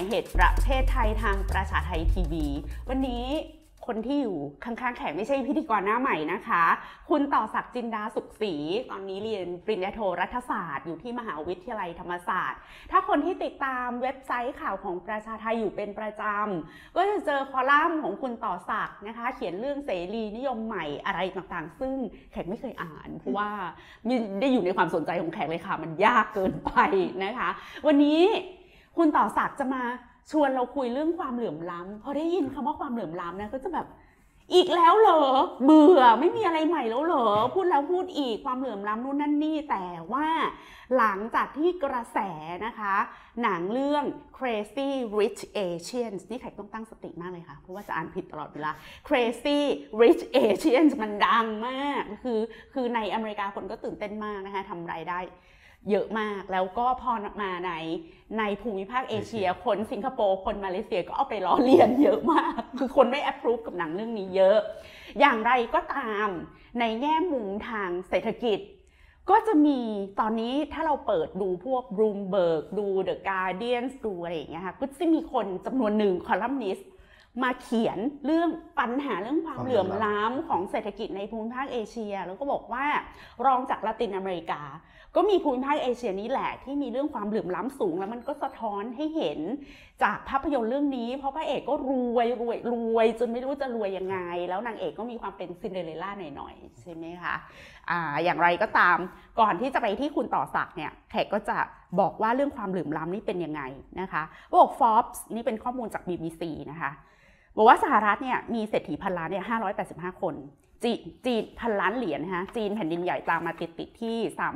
เหตุประเทศไทยทางประชาไทยทีวีวันนี้คนที่อยู่ข้างๆแขกไม่ใช่พิธีกรหน้าใหม่นะคะคุณต่อศักดิ์จินดาสุขศรีตอนนี้เรียนปริญญาโทรัฐศาสตร์อยู่ที่มหาวิทยาลัยธรรมศาสตร์ถ้าคนที่ติดตามเว็บไซต์ข่าวของประชาไทยอยู่เป็นประจำก็จะเจอคอลัมน์ของคุณต่อศักดิ์นะคะเขียนเรื่องเสรีนิยมใหม่อะไรต่างๆซึ่งแขกไม่เคยอ่านเพราะว่าไม่ได้อยู่ในความสนใจของแขกเลยค่ะมันยากเกินไปนะคะวันนี้คุณต่อศักดิ์จะมาชวนเราคุยเรื่องความเหลื่อมล้ำพอได้ยินคำว่าความเหลื่อมล้ำนะก็จะแบบอีกแล้วเหรอเบื่อไม่มีอะไรใหม่แล้วเหรอพูดแล้วพูดอีกความเหลื่อมล้ำนู่นนั่นนี่แต่ว่าหลังจากที่กระแสนะคะหนังเรื่อง Crazy Rich Asians นี่ใครต้องตั้งสติมากเลยค่ะเพราะว่าจะอ่านผิดตลอดเวลา Crazy Rich Asians มันดังมากคือในอเมริกาคนก็ตื่นเต้นมากนะคะทำรายได้เยอะมากแล้วก็พอมาในภูมิภาคเอเชียคนสิงคโปร์คนมาเลเซียก็เอาไปล้อเลียนเยอะมากคือคนไม่แอปพรูฟกับหนังเรื่องนี้เยอะอย่างไรก็ตามในแง่มุมทางเศรษฐกิจก็จะมีตอนนี้ถ้าเราเปิดดูพวก Bloomberg ดู The Guardian ดูอะไรอย่างเงี้ยค่ะก็จะมีคนจำนวนหนึ่งคอลัมนิสต์มาเขียนเรื่องปัญหาเรื่องความเหลื่อมล้ำของเศรษฐกิจในภูมิภาคเอเชียแล้วก็บอกว่ารองจากละตินอเมริกาก็มีภูมิภาคเอเชียนี้แหละที่มีเรื่องความเหลื่อมล้ำสูงแล้วมันก็สะท้อนให้เห็นจากภาพยนตร์เรื่องนี้เพราะพระเอกก็รวยจนไม่รู้จะรวยยังไงแล้วนางเอกก็มีความเป็นซินเดอเรลล่าหน่อยๆใช่ไหมคะอย่างไรก็ตามก่อนที่จะไปที่คุณต่อศักดิ์เนี่ยแขกก็จะบอกว่าเรื่องความเหลื่อมล้ำนี่เป็นยังไงนะคะบอก Forbes นี่เป็นข้อมูลจาก BBC นะคะบอกว่าสหรัฐเนี่ยมีเศรษฐีพันล้านเนี่ย585 คนจีนพันล้านเหรียญนะคะจีนแผ่นดินใหญ่ตามมาติดที่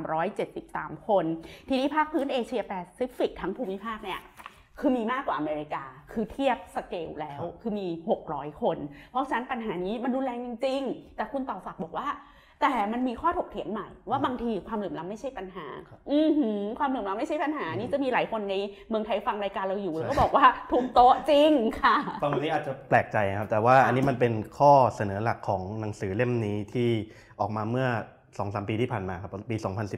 373 คนทีนี้ภาคพื้นเอเชียแปซิฟิกทั้งภูมิภาคเนี่ยคือมีมากกว่าอเมริกาคือเทียบสเกลแล้วคือมี600 คนเพราะฉะนั้นปัญหานี้มันรุนแรงจริงๆแต่คุณต่อศักดิ์บอกว่าแต่มันมีข้อถกเถียงใหม่ว่าบางทีความเหลื่อมล้ำไม่ใช่ปัญหาความเหลื่อมล้ำไม่ใช่ปัญหานี่จะมีหลายคนในเมืองไทยฟังรายการเราอยู่แล้วก็บอกว่าถูกโต๊ะจริงค่ะฟังแบบนี้อาจจะแปลกใจครับแต่ว่าอันนี้มันเป็นข้อเสนอหลักของหนังสือเล่มนี้ที่ออกมาเมื่อ 2-3 ปีที่ผ่านมาครับปี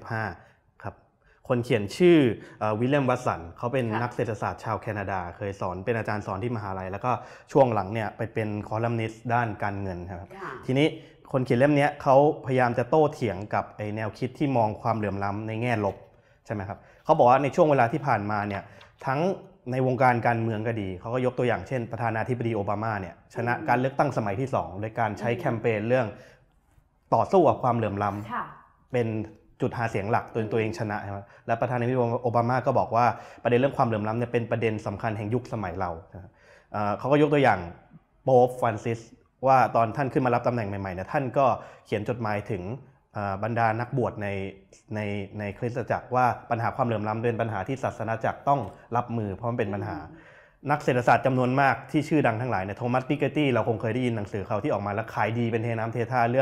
2015 ครับคนเขียนชื่อวิลเลียมวัตสันเขาเป็นนักเศรษฐศาสตร์ชาวแคนาดาเคยสอนเป็นอาจารย์สอนที่มหาลัยแล้วก็ช่วงหลังเนี่ยไปเป็นคอลัมนิสต์ด้านการเงินครับทีนี้คนเขียนเล่มนี้เขาพยายามจะโต้เถียงกับแนวคิดที่มองความเหลื่อมล้ำในแง่ลบใช่ไหมครับเขาบอกว่าในช่วงเวลาที่ผ่านมาเนี่ยทั้งในวงการการเมืองก็ดีเขาก็ยกตัวอย่างเช่นประธานาธิบดีโอบามาเนี่ยชนะการเลือกตั้งสมัยที่2โดยการใช้แคมเปญเรื่องต่อสู้กับความเหลื่อมล้ำเป็นจุดหาเสียงหลักตัวเองชนะครับและประธานาธิบดีโอบามาก็บอกว่าประเด็นเรื่องความเหลื่อมล้ำเนี่ยเป็นประเด็นสำคัญแห่งยุคสมัยเราเขาก็ยกตัวอย่างโป๊ปฟรานซิสว่าตอนท่านขึ้นมารับตำแหน่งใหม่ๆเนี่ยท่านก็เขียนจดหมายถึงบรรดานักบวชในคริสตจักรว่าปัญหาความเหลื่อมล้ำเป็นปัญหาที่ศาสนาจักรต้องรับมือเพราะมันเป็นปัญหานักเศรษฐศาสตร์จำนวนมากที่ชื่อดังทั้งหลายเนี่ยโทมัสปิเกตตี้เราคงเคยได้ยินหนังสือเขาที่ออกมาแล้วขายดีเป็นเทน้ำเทท่าเรื่อง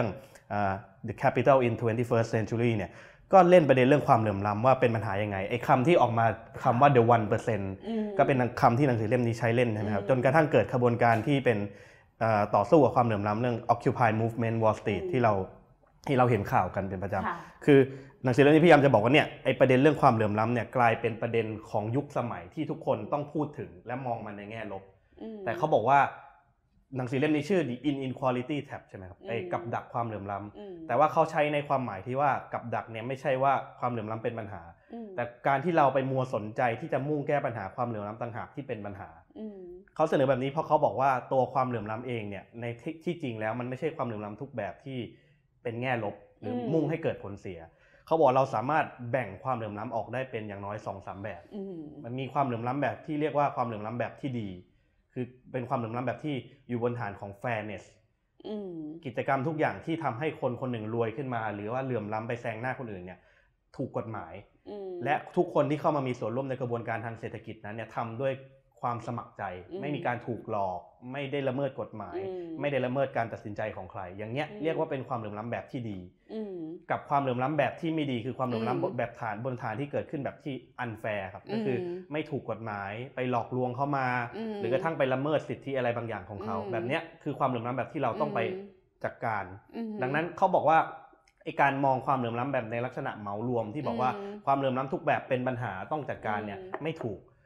The Capital in 21st Century เนี่ยก็เล่นประเด็นเรื่องความเหลื่อมล้ำว่าเป็นปัญหายังไงไอ้คำที่ออกมาคำว่า the 1% ก็เป็นคำที่หนังสือเล่มนี้ใช้เล่นใช่ไหมครับจนกระทั่งเกิดขบวนการที่เป็นต่อสู้กับความเหลื่อมล้ำเรื่อง Occupy Movement Wall Street ที่เราเห็นข่าวกันเป็นประจำคือหนังสือเล่มนี้พยายามจะบอกว่าเนี่ยไอ้ประเด็นเรื่องความเหลื่อมล้ำเนี่ยกลายเป็นประเด็นของยุคสมัยที่ทุกคนต้องพูดถึงและมองมันในแง่ลบแต่เขาบอกว่าหนังสือเล่มนี้ชื่อ The Inequality Trap ใช่ไหมครับไอ้กับดักความเหลื่อมล้ำแต่ว่าเขาใช้ในความหมายที่ว่ากับดักเนี่ยไม่ใช่ว่าความเหลื่อมล้ำเป็นปัญหาแต่การที่เราไปมัวสนใจที่จะมุ่งแก้ปัญหาความเหลื่อมล้ำต่างหากที่เป็นปัญหาเขาเสนอแบบนี้เพราะเขาบอกว่าตัวความเหลื่อมล้ำเองเนี่ยในที่จริงแล้วมันไม่ใช่ความเหลื่อมล้ำทุกแบบที่เป็นแง่ลบหรือมุ่งให้เกิดผลเสียเขาบอกเราสามารถแบ่งความเหลื่อมล้ำออกได้เป็นอย่างน้อย 2-3 แบบมันมีความเหลื่อมล้ำแบบที่เรียกว่าความเหลื่อมล้ำแบบที่ดีคือเป็นความเหลื่อมล้ำแบบที่อยู่บนฐานของ fairness กิจกรรมทุกอย่างที่ทำให้คนคนหนึ่งรวยขึ้นมาหรือว่าเหลื่อมล้ำไปแซงหน้าคนอื่นเนี่ยถูกกฎหมายและทุกคนที่เข้ามามีส่วนร่วมในกระบวนการทางเศรษฐกิจนั้นเนี่ยทำด้วยความสมัครใจไม่มีการถูกหลอกไม่ได้ละเมิดกฎหมายไม่ได้ละเมิดการตัดสินใจของใครอย่างเงี้ยเรียกว่าเป็นความเหลื่อมล้ำแบบที่ดีกับความเหลื่อมล้ำแบบที่ไม่ดีคือความเหลื่อมล้ำแบบบนฐานที่เกิดขึ้นแบบที่ unfair ครับก็คือไม่ถูกกฎหมายไปหลอกลวงเข้ามาหรือกระทั่งไปละเมิดสิทธิอะไรบางอย่างของเขาแบบเนี้ยคือความเหลื่อมล้ำแบบที่เราต้องไปจัดการดังนั้นเขาบอกว่าไอ้การมองความเหลื่อมล้ำแบบในลักษณะเหมารวมที่บอกว่าความเหลื่อมล้ำทุกแบบเป็นปัญหาต้องจัดการเนี่ยไม่ถูก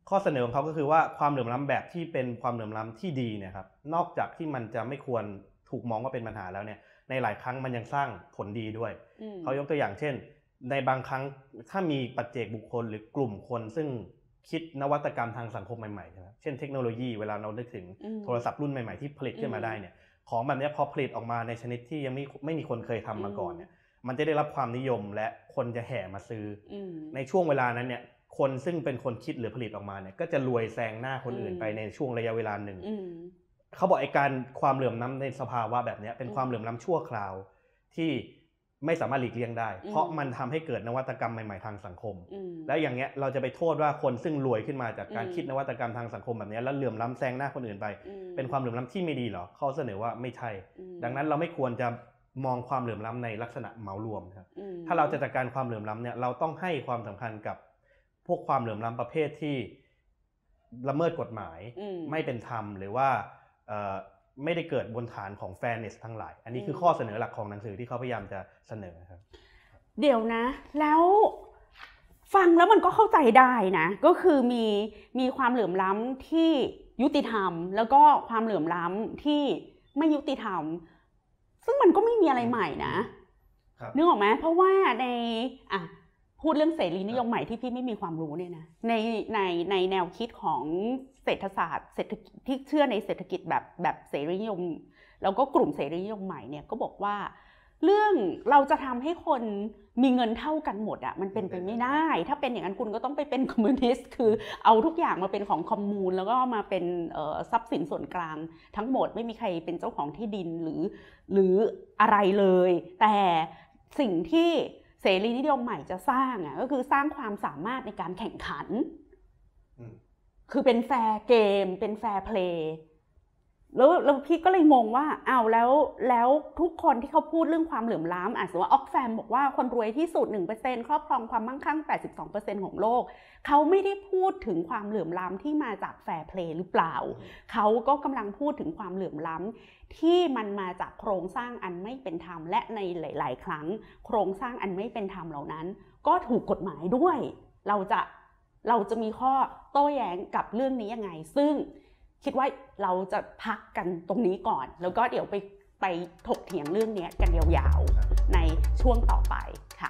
ข้อเสนอของเขาก็คือว่าความเหลื่อมล้ำแบบที่เป็นความเหลื่อมล้ำที่ดีเนี่ยครับนอกจากที่มันจะไม่ควรถูกมองว่าเป็นปัญหาแล้วเนี่ยในหลายครั้งมันยังสร้างผลดีด้วยเขายกตัวอย่างเช่นในบางครั้งถ้ามีปัจเจกบุคคลหรือกลุ่มคนซึ่งคิดนวัตกรรมทางสังคมใหม่ๆนะครับเช่นเทคโนโลยีเวลาเรานึกถึงโทรศัพท์รุ่นใหม่ๆที่ผลิตขึ้นมาได้เนี่ยของแบบนี้พอผลิตออกมาในชนิดที่ยังไม่มีคนเคยทำมาก่อนเนี่ยมันจะได้รับความนิยมและคนจะแห่มาซื้อในช่วงเวลานั้นเนี่ยคนซึ่งเป็นคนคิดหรือผลิตออกมาเนี่ยก็จะรวยแซงหน้าคนอื่นไปในช่วงระยะเวลาหนึ่งเขาบอกไอ้การความเหลื่อมล้ำในสภาวะแบบนี้เป็นความเหลื่อมล้ำชั่วคราวที่ไม่สามารถหลีกเลี่ยงได้เพราะมันทำให้เกิดนวัตกรรมใหม่ๆทางสังคมแล้วอย่างเงี้ยเราจะไปโทษว่าคนซึ่งรวยขึ้นมาจากการคิดนวัตกรรมทางสังคมแบบนี้แล้วเหลื่อมล้ำแซงหน้าคนอื่นไปเป็นความเหลื่อมล้ำที่ไม่ดีหรอเขาเสนอว่าไม่ใช่ดังนั้นเราไม่ควรจะมองความเหลื่อมล้ำในลักษณะเหมารวมครับถ้าเราจะจัดการความเหลื่อมล้ำเนี่ยเราต้องให้ความสำคัญกับพวกความเหลื่อมล้ำประเภทที่ละเมิดกฎหมายไม่เป็นธรรมหรือว่าไม่ได้เกิดบนฐานของแฟร์เนสทั้งหลายอันนี้คือข้อเสนอหลักของหนังสือที่เขาพยายามจะเสนอครับเดี๋ยวนะแล้วฟังแล้วมันก็เข้าใจได้นะก็คือมีความเหลื่อมล้ำที่ยุติธรรมแล้วก็ความเหลื่อมล้ำที่ไม่ยุติธรรมซึ่งมันก็ไม่มีอะไรใหม่นะนึกออกไหมเพราะว่าในพูดเรื่องเสรีนิยมใหม่ที่พี่ไม่มีความรู้เนี่ยนะในแนวคิดของเศรษฐศาสตร์เศรษฐกิจที่เชื่อในเศรษฐกิจแบบเสรีนิยมแล้วก็กลุ่มเสรีนิยมใหม่เนี่ยก็บอกว่าเรื่องเราจะทำให้คนมีเงินเท่ากันหมดอ่ะมันเป็นไปไม่ได้ถ้าเป็นอย่างนั้นคุณก็ต้องไปเป็นคอมมิวนิสต์คือเอาทุกอย่างมาเป็นของคอมมูนแล้วก็มาเป็นทรัพย์สินส่วนกลางทั้งหมดไม่มีใครเป็นเจ้าของที่ดินหรืออะไรเลยแต่สิ่งที่เสรีนิยมใหม่จะสร้างอ่ะก็คือสร้างความสามารถในการแข่งขันคือเป็นแฟร์เกมเป็นแฟร์เพลย์แล้วพี่ก็เลยงงว่าอ้าวแล้วทุกคนที่เขาพูดเรื่องความเหลื่อมล้ำสมมติว่าออกแฟมบอกว่าคนรวยที่สุด 1% ครอบครองความมั่งคั่ง 82% ของโลกเขาไม่ได้พูดถึงความเหลื่อมล้ำที่มาจากแฟร์เพลย์หรือเปล่าเขาก็กำลังพูดถึงความเหลื่อมล้ำที่มันมาจากโครงสร้างอันไม่เป็นธรรมและในหลายๆครั้งโครงสร้างอันไม่เป็นธรรมเหล่านั้นก็ถูกกฎหมายด้วยเราจะมีข้อโต้แย้งกับเรื่องนี้ยังไงซึ่งคิดว่าเราจะพักกันตรงนี้ก่อนแล้วก็เดี๋ยวไปถกเถียงเรื่องนี้กันยาวๆในช่วงต่อไปค่ะ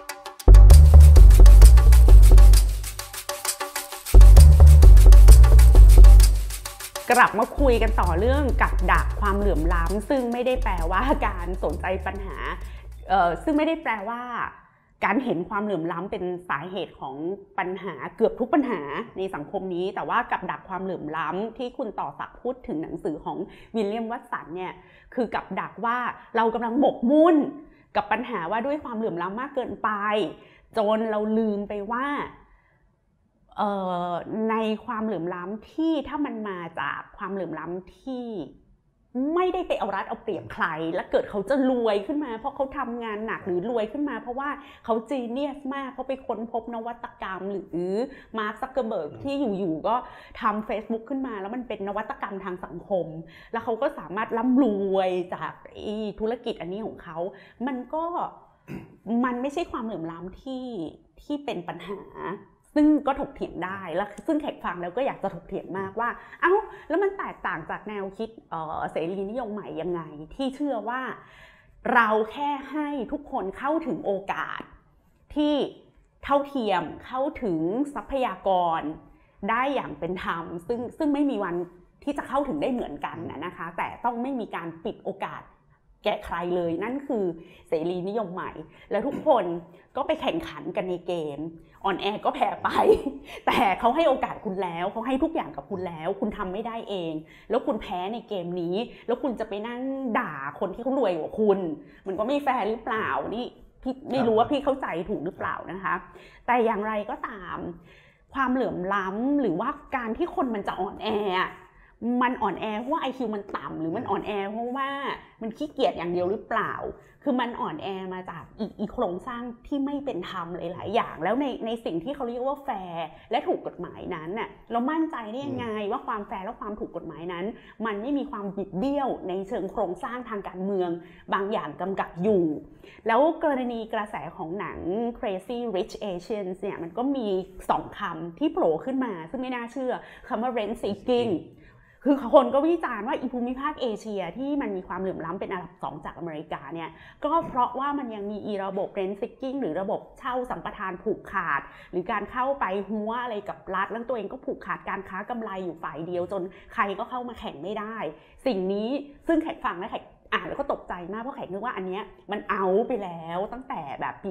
กลับมาคุยกันต่อเรื่องกับดักความเหลื่อมล้ำซึ่งไม่ได้แปลว่าการสนใจปัญหาซึ่งไม่ได้แปลว่าการเห็นความเหลื่อมล้ำเป็นสาเหตุของปัญหาเกือบทุกปัญหาในสังคมนี้แต่ว่ากับดักความเหลื่อมล้ำที่คุณต่อศักดิ์พูดถึงหนังสือของวิลเลียมวัตสันเนี่ยคือกับดักว่าเรากำลังหมกมุ่นกับปัญหาว่าด้วยความเหลื่อมล้ำมากเกินไปจนเราลืมไปว่าในความเหลื่อมล้ำที่ถ้ามันมาจากความเหลื่อมล้ำที่ไม่ได้ไปเอารัดเอาเปรียบใครแล้วเกิดเขาจะรวยขึ้นมาเพราะเขาทำงานหนักหรือรวยขึ้นมาเพราะว่าเขาจีเนียสมากเขาไปค้นพบนวัตกรรมหรือมาร์ค ซักเกอร์เบิร์กที่อยู่ๆก็ทำ Facebook ขึ้นมาแล้วมันเป็นนวัตกรรมทางสังคมแล้วเขาก็สามารถร่ำรวยจากธุรกิจอันนี้ของเขามันไม่ใช่ความเหลื่อมล้ำที่เป็นปัญหาซึ่งก็ถกเถียงได้แล้วซึ่งแขกฟังแล้วก็อยากจะถกเถียงมากว่าเอ้าแล้วมันแตกต่างจากแนวคิดเสรีนิยมใหม่ยังไงที่เชื่อว่าเราแค่ให้ทุกคนเข้าถึงโอกาสที่เท่าเทียมเข้าถึงทรัพยากรได้อย่างเป็นธรรมซึ่งไม่มีวันที่จะเข้าถึงได้เหมือนกันนะคะแต่ต้องไม่มีการปิดโอกาสแก่ใครเลยนั่นคือเสรีนิยมใหม่แล้วทุกคนก็ไปแข่งขันกันในเกมออนแอร์ก็แพ้ไปแต่เขาให้โอกาสคุณแล้วเขาให้ทุกอย่างกับคุณแล้วคุณทำไม่ได้เองแล้วคุณแพ้ในเกมนี้แล้วคุณจะไปนั่งด่าคนที่เขารวยกว่าคุณมันก็ไม่แฟร์หรือเปล่านี่พี่ไม่รู้ว่าพี่เข้าใจถูกหรือเปล่านะคะแต่อย่างไรก็ตามความเหลื่อมล้ำหรือว่าการที่คนมันจะอ่อนแอมันอ่อนแอเพราะว่า IQ มันต่ำหรือมันอ่อนแอเพราะว่ามันขี้เกียจอย่างเดียวหรือเปล่าคคือมันอ่อนแอมาจากอีโครงสร้างที่ไม่เป็นธรรมหลายๆอย่างแล้วในสิ่งที่เขาเรียกว่าแฟร์และถูกกฎหมายนั้นน่ะเรามั่นใจได้ยังไงว่าความแฟร์และความถูกกฎหมายนั้นมันไม่มีความบิดเบี้ยวในเชิงโครงสร้างทางการเมืองบางอย่างกำกับอยู่แล้วกรณีกระแสของหนัง Crazy Rich Asians เนี่ยมันก็มี2คำที่โผล่ขึ้นมาซึ่งไม่น่าเชื่อคำว่า rent seekingคือคนก็วิจารณ์ว่าอีภูมิภาคเอเชียที่มันมีความเหลื่อมล้ำเป็นอันดับ2จากอเมริกาเนี่ยก็เพราะว่ามันยังมีระบบ rent seeking หรือระบบเช่าสัมปทานผูกขาดหรือการเข้าไปหัวอะไรกับรัฐแล้วตัวเองก็ผูกขาดการค้ากำไรอยู่ฝ่ายเดียวจนใครก็เข้ามาแข่งไม่ได้สิ่งนี้ซึ่งแขกฟังและแขกอ่านแล้วก็ตกใจมากเพราะแขกนึกว่าอันเนี้ยมันเอาไปแล้วตั้งแต่แบบปี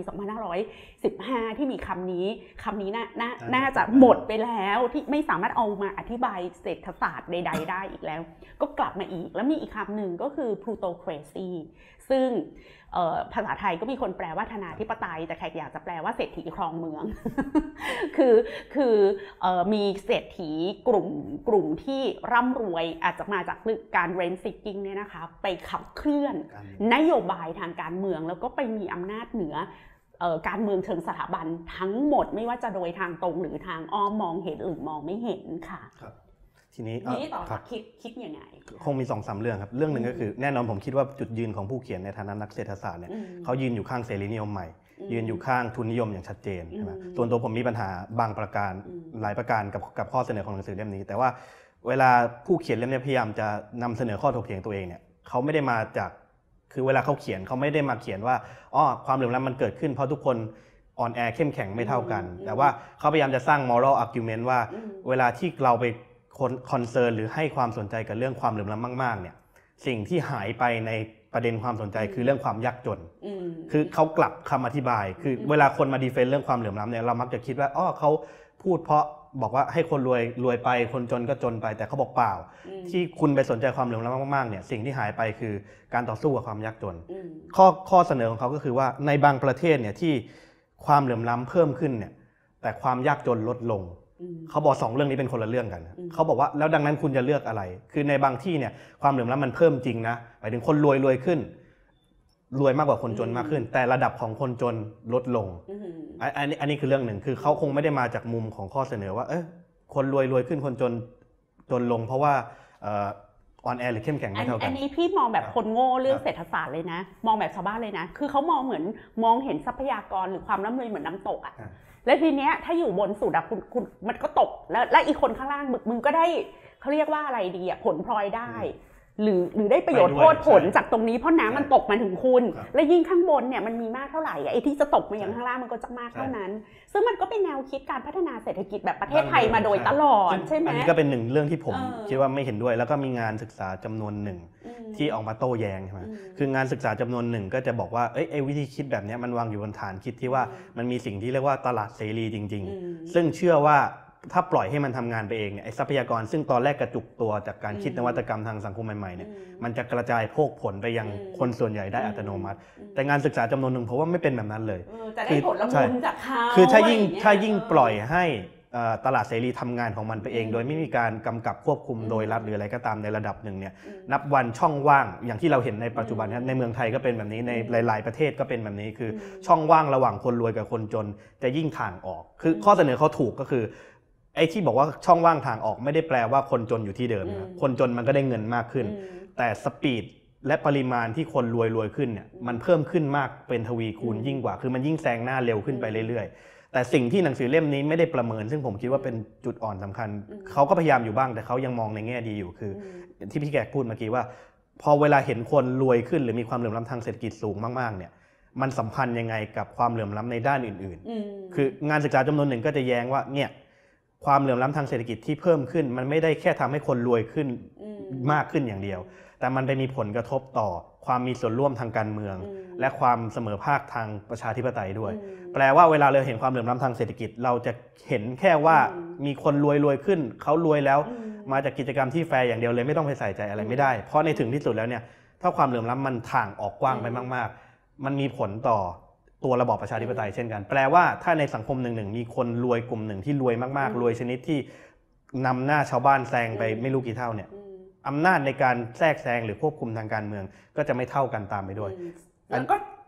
2515ที่มีคำนี้น่าจะหมดไปแล้วที่ไม่สามารถเอามาอธิบายเศรษฐศาสตร์ใดๆได้อีกแล้วก็กลับมาอีกแล้วมีอีกคำหนึ่งก็คือ plutocracy ซึ่งภาษาไทยก็มีคนแปลว่าธนาธิปไตยแต่แขกอยากจะแปลว่าเศรษฐีครองเมือง คือมีเศรษฐีกลุ่มที่ร่ำรวยอาจจะมาจากการ rent seeking เนี่ยนะคะไปขับเคลื่อนนโยบายทางการเมืองแล้วก็ไปมีอำนาจเหนือการเมืองเชิงสถาบันทั้งหมดไม่ว่าจะโดยทางตรงหรือทางอ้อมมองเห็นหรือมองไม่เห็นค่ะทีนี้ต่อคิดยังไงคงมี 2-3 เรื่องครับเรื่องหนึ่งก็คือแน่นอนผมคิดว่าจุดยืนของผู้เขียนในฐานะนักเศรษฐศาสตร์เนี่ยเขายืนอยู่ข้างเสรีนิยมใหม่ยืนอยู่ข้างทุนนิยมอย่างชัดเจนใช่ไหมส่วนตัวผมมีปัญหาบางประการหลายประการกับข้อเสนอของหนังสือเล่มนี้แต่ว่าเวลาผู้เขียนเล่มนี้พยายามจะนำเสนอข้อถกเถียงตัวเองเนี่ยเขาไม่ได้มาจากคือเวลาเขาเขียนเขาไม่ได้มาเขียนว่าความเหลื่อมล้ำมันเกิดขึ้นเพราะทุกคนอ่อนแอเข้มแข็งไม่เท่ากันแต่ว่าเขาพยายามจะสร้าง moral argument ว่าเวลาที่เราไปคอนเซิร์นหรือให้ความสนใจกับเรื่องความเหลื่อมล้ำมากๆเนี่ยสิ่งที่หายไปในประเด็นความสนใจคือเรื่องความยากจนคือเขากลับคำอธิบายคือเวลาคนมาดีเฟนต์เรื่องความเหลื่อมล้ำเนี่ยเรามักจะคิดว่าเขาพูดเพราะบอกว่าให้คนรวยไปคนจนก็จนไปแต่เขาบอกเปล่าที่คุณไปสนใจความเหลื่อมล้ำมากๆเนี่ยสิ่งที่หายไปคือการต่อสู้กับความยากจนข้อเสนอของเขาก็คือว่าในบางประเทศเนี่ยที่ความเหลื่อมล้ำเพิ่มขึ้นเนี่ยแต่ความยากจนลดลงเขาบอก2เรื่องนี้เป็นคนละเรื่องกันเขาบอกว่าแล้วดังนั้นคุณจะเลือกอะไรคือในบางที่เนี่ยความเหลื่อมล้ำมันเพิ่มจริงนะหมายถึงคนรวยขึ้นรวยมากกว่าคนจนมากขึ้นแต่ระดับของคนจนลดลงอันนี้คือเรื่องหนึ่งคือเขาคงไม่ได้มาจากมุมของข้อเสนอว่าคนรวยขึ้นคนจนลงเพราะว่าอ่อนแอหรือเข้มแข็งไม่เท่ากันอันนี้พี่มองแบบคนโง่เรื่องเศรษฐศาสตร์เลยนะมองแบบชาวบ้านเลยนะคือเขามองเหมือนมองเห็นทรัพยากรหรือความร่ำรวยเหมือนน้ำตกอะแล้วทีเนี้ยถ้าอยู่บนสุดอะคุณมันก็ตกแล้วอีกคนข้างล่างมึงก็ได้เขาเรียกว่าอะไรดีอะผลพลอยได้หรือได้ประโยชน์โทษผลจากตรงนี้เพราะน้ำมันตกมาถึงคุณและยิ่งข้างบนเนี่ยมันมีมากเท่าไหร่ไอ้ที่จะตกมาอย่างข้างล่างมันก็จะมากเท่านั้นซึ่งมันก็เป็นแนวคิดการพัฒนาเศรษฐกิจแบบประเทศไทยมาโดยตลอดใช่ไหมอันนี้ก็เป็นหนึ่งเรื่องที่ผมคิดว่าไม่เห็นด้วยแล้วก็มีงานศึกษาจำนวนหนึ่งที่ออกมาโต้แย้งใช่ไหมคืองานศึกษาจำนวนหนึ่งก็จะบอกว่าไอ้วิธีคิดแบบนี้มันวางอยู่บนฐานคิดที่ว่ามันมีสิ่งที่เรียกว่าตลาดเสรีจริงๆซึ่งเชื่อว่าถ้าปล่อยให้มันทำงานไปเองเนี่ยไอ้ทรัพยากรซึ่งตอนแรกกระจุกตัวจากการคิดนวัตกรรมทางสังคมใหม่ๆเนี่ยมันจะกระจายโภคผลไปยังคนส่วนใหญ่ได้อัตโนมัติแต่งานศึกษาจำนวนหนึ่งเพราะว่าไม่เป็นแบบนั้นเลยจะได้ผลละมุนจากเขาคือถ้ายิ่งปล่อยให้ตลาดเสรีทำงานของมันไปเองโดยไม่มีการกำกับควบคุมโดยรัฐหรืออะไรก็ตามในระดับหนึ่งเนี่ยนับวันช่องว่างอย่างที่เราเห็นในปัจจุบันในเมืองไทยก็เป็นแบบนี้ในหลายๆประเทศก็เป็นแบบนี้คือช่องว่างระหว่างคนรวยกับคนจนจะยิ่งถ่างออกคือข้อเสนอเขาถูกก็คือไอ้ที่บอกว่าช่องว่างทางออกไม่ได้แปลว่าคนจนอยู่ที่เดิมนะคนจนมันก็ได้เงินมากขึ้นแต่สปีดและปริมาณที่คนรวยขึ้นเนี่ยมันเพิ่มขึ้นมากเป็นทวีคูณยิ่งกว่าคือมันยิ่งแซงหน้าเร็วขึ้นไปเรื่อยๆแต่สิ่งที่หนังสือเล่มนี้ไม่ได้ประเมินซึ่งผมคิดว่าเป็นจุดอ่อนสำคัญเขาก็พยายามอยู่บ้างแต่เขายังมองในแง่ดีอยู่คือที่พี่แขกพูดเมื่อกี้ว่าพอเวลาเห็นคนรวยขึ้นหรือมีความเหลื่อมล้ำทางเศรษฐกิจสูงมากๆเนี่ยมันสัมพันธ์ยังไงกับความเหลื่อมล้ำในด้านอื่นๆคืองานศึกษาจำนวนหนึ่งก็จะแย้งว่าเนี่ยความเหลื่อมล้ำทางเศรษฐกิจที่เพิ่มขึ้นมันไม่ได้แค่ทำให้คนรวยขึ้นมากขึ้นอย่างเดียวแต่มันไปมีผลกระทบต่อความมีส่วนร่วมทางการเมืองและความเสมอภาคทางประชาธิปไตยด้วยแปลว่าเวลาเราเห็นความเหลื่อมล้ำทางเศรษฐกิจเราจะเห็นแค่ว่ามีคนรวยขึ้นเขารวยแล้วมาจากกิจกรรมที่แฟร์อย่างเดียวเลยไม่ต้องไปใส่ใจอะไรไม่ได้เพราะในถึงที่สุดแล้วเนี่ยถ้าความเหลื่อมล้ำมันถ่างออกกว้างไปมากๆมันมีผลต่อตัวระบอบประชาธิปไตยเช่นกันแปลว่าถ้าในสังคมหนึ่งมีคนรวยกลุ่มหนึ่งที่รวยมากๆรวยชนิดที่นำหน้าชาวบ้านแซงไปไม่รู้กี่เท่าเนี่ยอำนาจในการแทรกแซงหรือควบคุมทางการเมืองก็จะไม่เท่ากันตามไปด้วยแล้วก็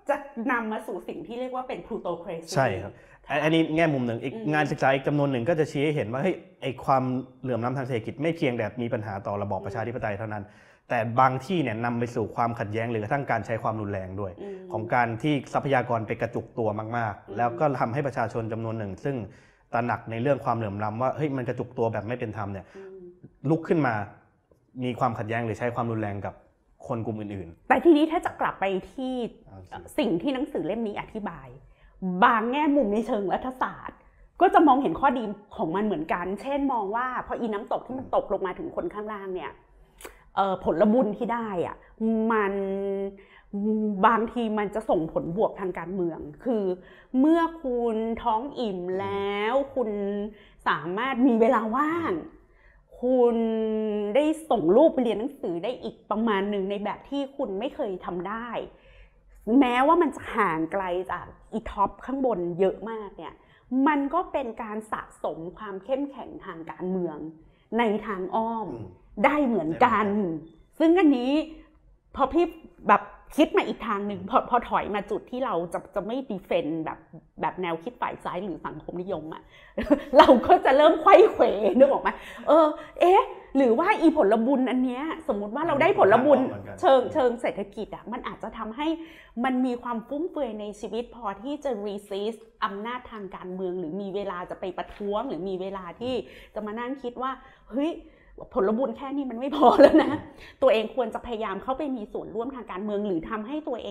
จะนำมาสู่สิ่งที่เรียกว่าเป็นพลูโตเครซีใช่ครับอันนี้แง่มุมหนึ่งอีกงานศึกษาอีกจำนวนหนึ่งก็จะชี้ให้เห็นว่าเฮ้ยไอความเหลื่อมล้ำทางเศรษฐกิจไม่เพียงแต่มีปัญหาต่อระบอบประชาธิปไตยเท่านั้นแต่บางที่เนี่ยนำไปสู่ความขัดแย้งหรือกระทั่งการใช้ความรุนแรงด้วยของการที่ทรัพยากรไปกระจุกตัวมากๆแล้วก็ทำให้ประชาชนจำนวนหนึ่งซึ่งตระหนักในเรื่องความเหลื่อมล้ำว่าเฮ้ยมันกระจุกตัวแบบไม่เป็นธรรมเนี่ยลุกขึ้นมามีความขัดแย้งหรือใช้ความรุนแรงกับคนกลุ่มอื่นๆแต่ทีนี้ถ้าจะกลับไปที่สิ่งที่หนังสือเล่มนี้อธิบายบางแง่มุมในเชิงรัฐศาสตร์ก็จะมองเห็นข้อดีของมันเหมือนกันเช่นมองว่าพออีน้ำตกที่มันตกลงมาถึงคนข้างล่างเนี่ยผลบุญที่ได้อะมันบางทีมันจะส่งผลบวกทางการเมืองคือเมื่อคุณท้องอิ่มแล้วคุณสามารถมีเวลาว่างคุณได้ส่งลูกไปเรียนหนังสือได้อีกประมาณหนึ่งในแบบที่คุณไม่เคยทำได้แม้ว่ามันจะห่างไกลจากอีท็อปข้างบนเยอะมากเนี่ยมันก็เป็นการสะสมความเข้มแข็งทางการเมืองในทางอ้อมได้เหมือนกันซึ่งอันนี้พอพี่แบบคิดมาอีกทางหนึ่งพอถอยมาจุดที่เราจะไม่ดีเฟนด์แบบแนวคิดฝ่ายซ้ายหรือสังคมนิยมอ่ะ เราก็จะเริ่มไขว้เขวนึกออกไหมหรือว่าอีผลบุญอันเนี้ยสมมุติว่าเราได้ผลบุญเชิงเศรษฐกิจอ่ะมันอาจจะทำให้มันมีความฟุ่มเฟือยในชีวิตพอที่จะ resist อำนาจทางการเมืองหรือมีเวลาจะไปประท้วงหรือมีเวลาที่จะมานั่งคิดว่าเฮ้ยผลบุญแค่นี้มันไม่พอแล้วนะตัวเองควรจะพยายามเข้าไปมีส่วนร่วมทางการเมืองหรือทำให้ตัวเอง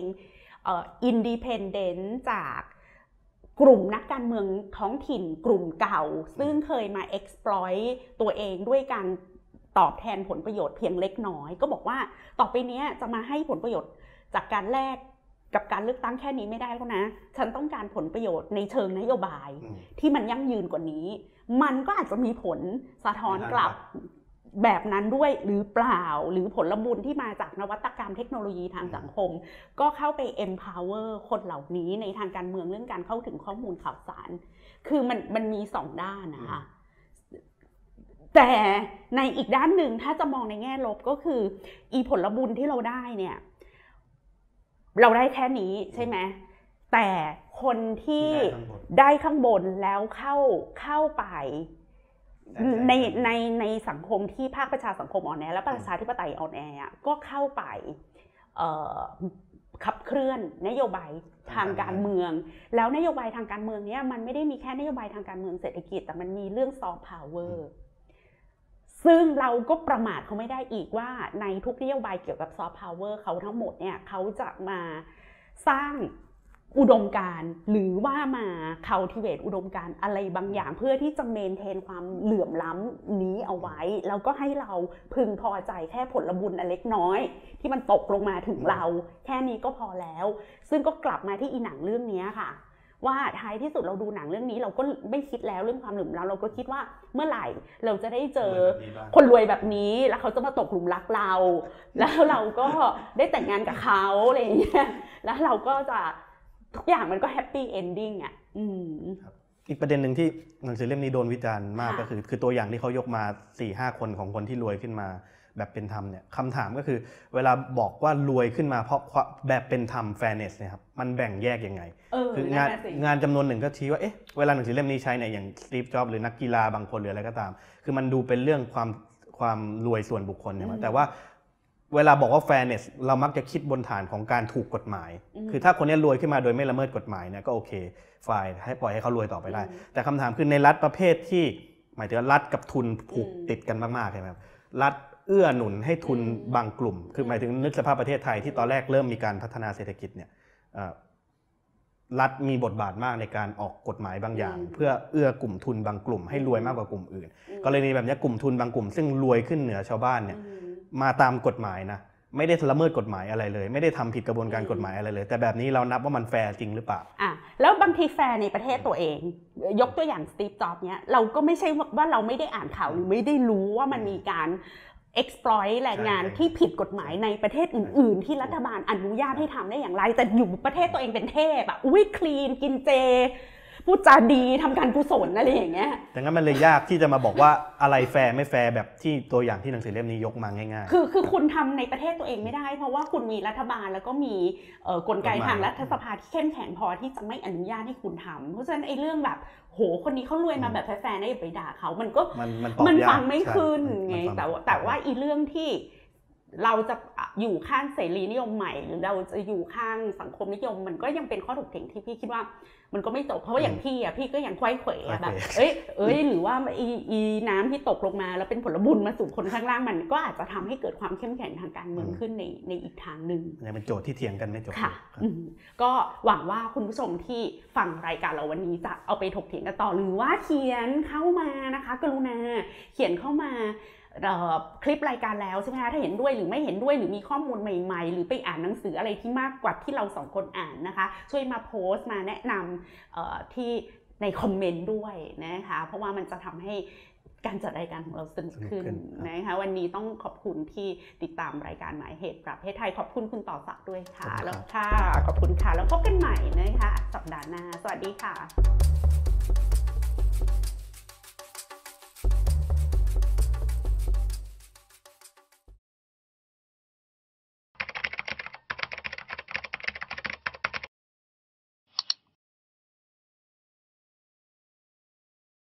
independent จากกลุ่มนักการเมืองท้องถิ่นกลุ่มเก่าซึ่งเคยมา exploit ตัวเองด้วยการตอบแทนผลประโยชน์เพียงเล็กน้อยก็บอกว่าต่อไปนี้จะมาให้ผลประโยชน์จากการแลกกับการเลือกตั้งแค่นี้ไม่ได้แล้วนะฉันต้องการผลประโยชน์ในเชิงนโยบายที่มันยั่งยืนกว่านี้มันก็อาจจะมีผลสะท้อนกลับแบบนั้นด้วยหรือเปล่าหรือผลบุญที่มาจากนวัตกรรมเทคโนโลยีทางสังคมก็เข้าไป empower คนเหล่านี้ในทางการเมืองเรื่องการเข้าถึงข้อมูลข่าวสารคือมันมีสองด้านนะคะแต่ในอีกด้านหนึ่งถ้าจะมองในแง่ลบก็คืออีผลบุญที่เราได้เนี่ยเราได้แค่นี้ใช่ไหมแต่คนที่ได้ข้างบนแล้วเข้าไปในสังคมที่ภาคประชาสังคมอ่อนแอและประชาธิปไตยอ่อนแอก็เข้าไปขับเคลื่อนนโยบายทางการเมืองแล้วนโยบายทางการเมืองเนี้ยมันไม่ได้มีแค่นโยบายทางการเมืองเศรษฐกิจแต่มันมีเรื่องซอฟต์พาวเวอร์ซึ่งเราก็ประมาทเขาไม่ได้อีกว่าในทุกนโยบายเกี่ยวกับซอฟต์พาวเวอร์เขาทั้งหมดเนี่ยเขาจะมาสร้างอุดมการณ์หรือว่ามา cultivate อุดมการณ์อะไรบางอย่างเพื่อที่จะเมนเทนความเหลื่อมล้ำนี้เอาไว้แล้วก็ให้เราพึงพอใจแค่ผลบุญอันเล็กน้อยที่มันตกลงมาถึงเราแค่นี้ก็พอแล้วซึ่งก็กลับมาที่อีหนังเรื่องนี้ค่ะว่าท้ายที่สุดเราดูหนังเรื่องนี้เราก็ไม่คิดแล้วเรื่องความเหลื่อมล้ำเราก็คิดว่าเมื่อไหร่เราจะได้เจอคนรวยแบบนี้แล้วเขาจะมาตกหลุมรักเราแล้วเราก็ได้แต่งงานกับเขาอะไรอย่างเงี้ยแล้วเราก็จะทุกอย่างมันก็แฮปปี้เอนดิ้งอ่ะอีกประเด็นหนึ่งที่หนังสือเล่มนี้โดนวิจารณ์มากก็คือตัวอย่างที่เขายกมา 4-5 คนของคนที่รวยขึ้นมาแบบเป็นธรรมเนี่ยคำถามก็คือเวลาบอกว่ารวยขึ้นมาเพราะแบบเป็นธรรม fairness เนี่ยครับมันแบ่งแยกยังไงคืองานจำนวนหนึ่งก็ชี้ว่าเวลาหนังสือเล่มนี้ใช้เนี่ยอย่างสตีฟจ็อบส์หรือนักกีฬาบางคนหรืออะไรก็ตามคือมันดูเป็นเรื่องความรวยส่วนบุคคลใช่ไหมแต่ว่าเวลาบอกว่า fairness เรามักจะคิดบนฐานของการถูกกฎหมายคือถ้าคนนี้รวยขึ้นมาโดยไม่ละเมิดกฎหมายเนี่ยก็โอเคฝ่ายให้ปล่อยให้เขารวยต่อไปได้แต่คำถามคือในรัฐประเภทที่หมายถึงรัฐกับทุนผูกติดกันมากๆใช่ไหมครับรัฐเอื้อหนุนให้ทุนบางกลุ่มคือหมายถึงนึกสภาพประเทศไทยที่ตอนแรกเริ่มมีการพัฒนาเศรษฐกิจเนี่ยรัฐมีบทบาทมากในการออกกฎหมายบางอย่างเพื่อเอื้อกลุ่มทุนบางกลุ่มให้รวยมากกว่ากลุ่มอื่นกรณีแบบนี้กลุ่มทุนบางกลุ่มซึ่งรวยขึ้นเหนือชาวบ้านเนี่ยมาตามกฎหมายนะไม่ได้ละเมิดกฎหมายอะไรเลยไม่ได้ทำผิดกระบวนการกฎหมายอะไรเลยแต่แบบนี้เรานับว่ามันแฟร์จริงหรือเปล่าแล้วบางทีแฟร์ในประเทศตัวเองยกตัวอย่างสตีฟจ็อบส์เนี้ยเราก็ไม่ใช่ว่าเราไม่ได้อ่านข่าวหรือไม่ได้รู้ว่ามันมีการexploit แรงงานที่ผิดกฎหมายในประเทศอื่นๆที่รัฐบาลอนุญาตให้ทำได้อย่างไรแต่อยู่ประเทศตัวเองเป็นเทพอุ้ยคลีนกินเจพูดจาดีทำการกุศลอะไรอย่างเงี้ยแต่งั้นมันเลยยากที่จะมาบอกว่าอะไรแฟร์ไม่แฟร์แบบที่ตัวอย่างที่หนังสือเล่มนี้ยกมาง่ายๆคือคุณทำในประเทศตัวเองไม่ได้เพราะว่าคุณมีรัฐบาลแล้วก็มีกลไกทางรัฐสภาที่เข้มแข็งพอที่จะไม่อนุญาตให้คุณทำเพราะฉะนั้นไอ้เรื่องแบบโหคนนี้เขารวยมาแบบแฟร์ๆนะอย่าไปด่าเขามันก็มันฟังไม่ขึ้นไงแต่ว่าอีเรื่องที่เราจะอยู่ข้างเสรีนิยมใหม่หรือเราจะอยู่ข้างสังคมนิยมมันก็ยังเป็นข้อถกเถียงที่พี่คิดว่ามันก็ไม่จบเพราะว่าอย่างพี่ก็ยังควยเขวแบบเอ้ยหรือว่าอีน้ำที่ตกลงมาแล้วเป็นผลบุญมาสู่คนข้างล่างมันก็อาจจะทำให้เกิดความเข้มแข็งทางการเมืองขึ้นในอีกทางหนึ่งยังเป็นโจทย์ที่เถียงกันไม่จบค่ะก็หวังว่าคุณผู้ชมที่ฟังรายการเราวันนี้จะเอาไปถกเถียงกันต่อหรือว่าเขียนเข้ามานะคะกรุณาเขียนเข้ามาคลิปรายการแล้วใช่ไหมคะถ้าเห็นด้วยหรือไม่เห็นด้วยหรือมีข้อมูลใหม่ๆหรือไปอ่านหนังสืออะไรที่มากกว่าที่เราสองคนอ่านนะคะช่วยมาโพสต์มาแนะนำที่ในคอมเมนต์ด้วยนะคะเพราะว่ามันจะทำให้การจัดรายการของเราสนุกขึ้นนะคะวันนี้ต้องขอบคุณที่ติดตามรายการหมายเหตุประเทศไทยขอบคุณคุณต่อศักดิ์ด้วยค่ะแล้วค่ะขอบคุณค่ะแล้วพบกันใหม่นะคะสัปดาห์หน้าสวัสดีค่ะ